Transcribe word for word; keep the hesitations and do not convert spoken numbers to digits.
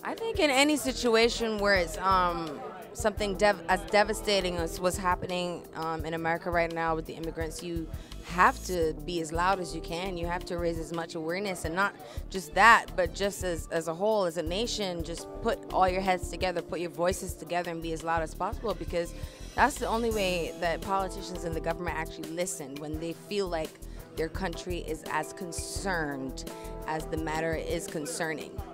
I think in any situation where it's um, something dev as devastating as what's happening um, in America right now with the immigrants, you have to be as loud as you can. You have to raise as much awareness, and not just that, but just as, as a whole, as a nation, just put all your heads together, put your voices together, and be as loud as possible, because that's the only way that politicians and the government actually listen, when they feel like their country is as concerned as the matter is concerning.